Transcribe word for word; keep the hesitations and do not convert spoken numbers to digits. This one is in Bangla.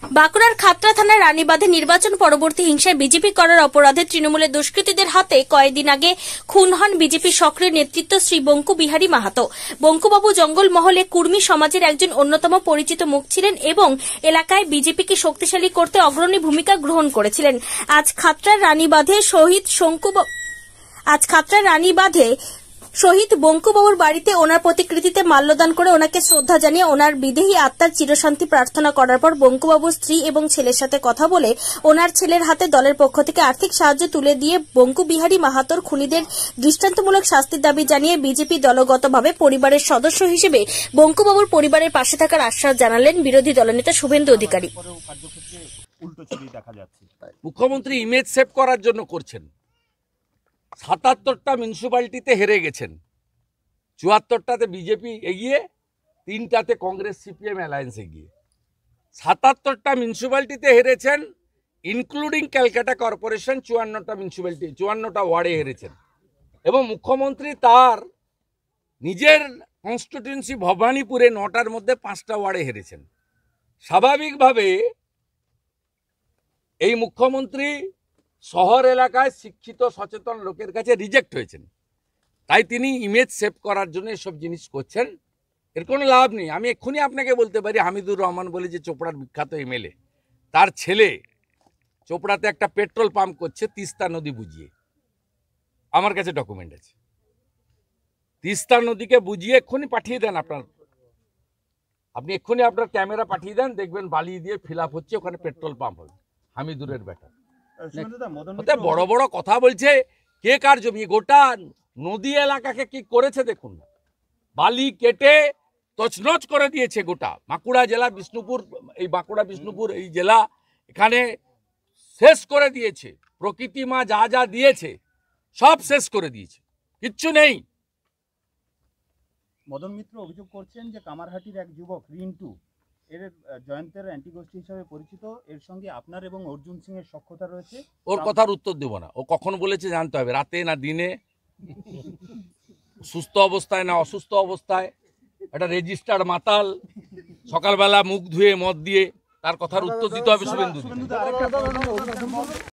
বাঁকুড়ার খাতড়া থানার রানীবাঁধে নির্বাচন পরবর্তী হিংসায় বিজেপি করার অপরাধে তৃণমূলের দুষ্কৃতীদের হাতে কয়েকদিন আগে খুন হন বিজেপি সক্রিয় নেতৃত্ব শ্রী বঙ্কু বিহারী মাহাতো। বঙ্কুবাবু জঙ্গলমহলে কুর্মী সমাজের একজন অন্যতম পরিচিত মুখ ছিলেন এবং এলাকায় বিজেপিকে শক্তিশালী করতে অগ্রণী ভূমিকা গ্রহণ করেছিলেন। আজ খাতড়ার রানীবাঁধে শহীদ শঙ্কু আজ খাতড়ার রানীবাঁধে শহীদ বঙ্কুবাবুর বাড়িতে ওনার প্রতিকৃতিতে মাল্যদান করে ওনাকে শ্রদ্ধা জানিয়ে ওনার বিদেহী আত্মার চিরশান্তি প্রার্থনা করার পর বঙ্কুবাবুর স্ত্রী এবং ছেলের সাথে কথা বলে ওনার ছেলের হাতে দলের পক্ষ থেকে আর্থিক সাহায্য তুলে দিয়ে বঙ্কু বিহারী মাহাতোর খুনিদের দৃষ্টান্তমূলক শাস্তির দাবি জানিয়ে বিজেপি দলগতভাবে পরিবারের সদস্য হিসেবে বঙ্কুবাবুর পরিবারের পাশে থাকার আশ্বাস জানালেন বিরোধী দলনেতা শুভেন্দু অধিকারী। মুখ্যমন্ত্রী ইমেজ সেভ করার জন্য করছেন। সাতাত্তরটা মিউনিসিপ্যালিটিতে হেরে গেছেন, চুয়াত্তরটাতে বিজেপি এগিয়ে, তিনটাতে কংগ্রেস সিপিএম অ্যালায়েন্স এগিয়ে। সাতাত্তরটা মিউনিসিপ্যালিটিতে হেরেছেন, ইনক্লুডিং ক্যালকাটা কর্পোরেশন চুয়ান্নটা মিউনিসিপ্যালিটি চুয়ান্নটা ওয়ার্ডে হেরেছেন এবং মুখ্যমন্ত্রী তার নিজের কনস্টিটিউয়েন্সি ভবানীপুরে নটার মধ্যে পাঁচটা ওয়ার্ডে হেরেছেন। স্বাভাবিকভাবে এই মুখ্যমন্ত্রী শহর এলাকায় শিক্ষিত সচেতন লোকের কাছে রিজেক্ট হয়েছেন, তাই তিনি ইমেজ সেভ করার জন্য এসব জিনিস করছেন। এর কোনো লাভ নেই। আমি এক্ষুনি আপনাকে বলতে পারি, হামিদুর রহমান বলে যে চোপড়ার বিখ্যাত এমএলএ, তার ছেলে চোপড়াতে একটা পেট্রোল পাম্প করছে তিস্তা নদী বুঝিয়ে। আমার কাছে ডকুমেন্ট আছে। তিস্তা নদীকে বুঝিয়ে এক্ষুনি পাঠিয়ে দেন, আপনার আপনি এক্ষুনি আপনার ক্যামেরা পাঠিয়ে দেন, দেখবেন বালি দিয়ে ফিল আপ হচ্ছে, ওখানে পেট্রোল পাম্প হবে। হামিদুরের বেটা বড় বড় কথা বলছে, কে কার জমি, গোটা নদী এলাকাকে কি করেছে দেখুন। বালি কেটে তছনছ করে দিয়েছে গোটা বাঁকুড়া জেলা, বিষ্ণুপুর, এই বাঁকুড়া বিষ্ণুপুর এই জেলা এখানে শেষ করে দিয়েছে। প্রকৃতি মা যা যা দিয়েছে সব শেষ করে দিয়েছে, কিচ্ছু নেই। মদন মিত্র অভিযোগ করছেন যে কামারহাটির এক যুবক রিন্টু, এর জয়ন্তের অ্যান্টিগোষ্ঠী হিসেবে পরিচিত, এর সঙ্গে আপনার এবং অর্জুন সিং এর সখ্যতা রয়েছে। ওর কথার উত্তর দেব না। ও কখন বলেছে জানতে হবে, রাতে না দিনে, সুস্থ অবস্থায় না অসুস্থ অবস্থায়, একটা রেজিস্টার্ড মাতাল, সকালবেলা মুখ ধুয়ে মদ দিয়ে, তার কথার উত্তর দিতে হবে শুভেন্দু।